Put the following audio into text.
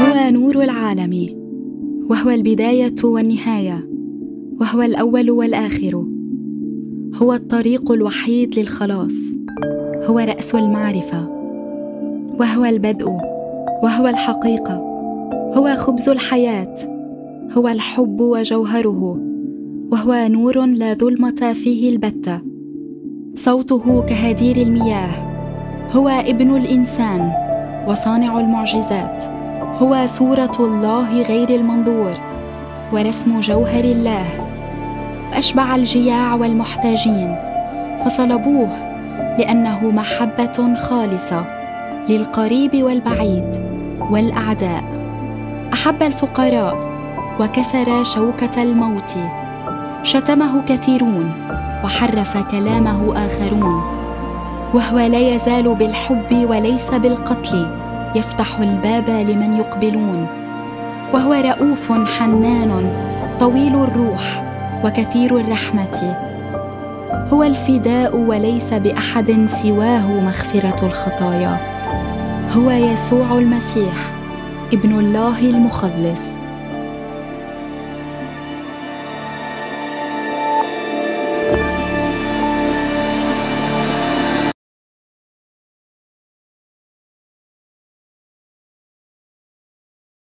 هو نور العالم، وهو البداية والنهاية، وهو الأول والآخر. هو الطريق الوحيد للخلاص، هو رأس المعرفة، وهو البدء، وهو الحقيقة، هو خبز الحياة، هو الحب وجوهره، وهو نور لا ظلمة فيه البتة. صوته كهدير المياه، هو ابن الإنسان وصانع المعجزات، هو صورة الله غير المنظور ورسم جوهر الله. أشبع الجياع والمحتاجين، فصلبوه لأنه محبة خالصة للقريب والبعيد والأعداء. أحب الفقراء وكسر شوكة الموت. شتمه كثيرون وحرف كلامه آخرون، وهو لا يزال بالحب وليس بالقتل يفتح الباب لمن يقبلون. وهو رؤوف حنان طويل الروح وكثير الرحمة. هو الفداء وليس بأحد سواه مغفرة الخطايا. هو يسوع المسيح ابن الله المخلص.